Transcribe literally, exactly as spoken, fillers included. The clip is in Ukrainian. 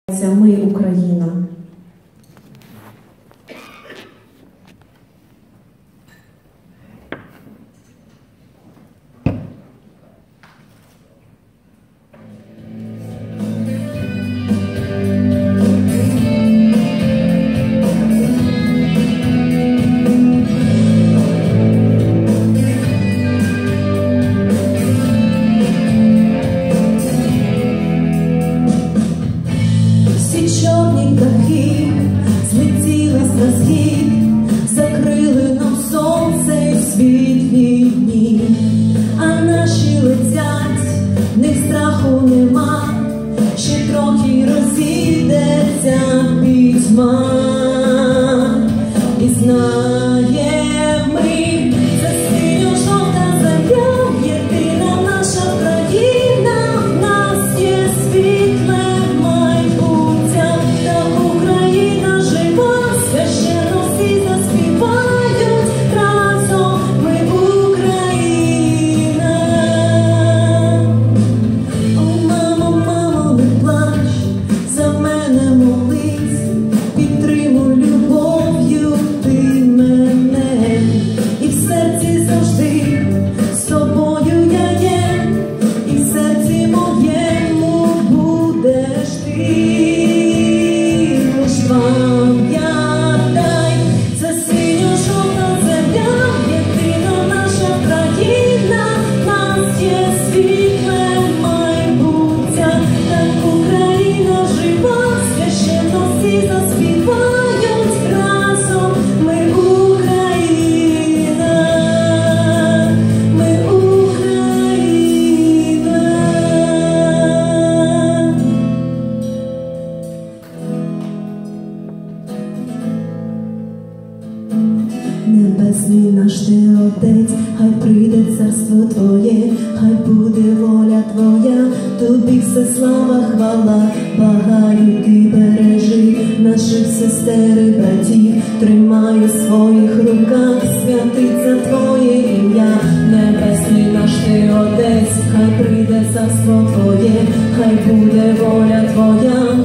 Ми Україна. Чорні птахи злетілись на схід, закрили нам сонце й світлі дні, а наші летять, в них страху нема, ще трохи розійдеться пітьма. І знаєм ми, це синьо-жовта земля, єдина наша країна, в нас є світле майбуття. Небесний наш ти Отець, хай прийде царство Твоє, хай буде воля Твоя, Тобі все слава, хвала, благаю Ти бережи наших сестер і братів, тримай у своїх руках, святиться Твоє ім'я. Небесний наш ти Отець, хай прийде царство Твоє, хай буде воля Твоя,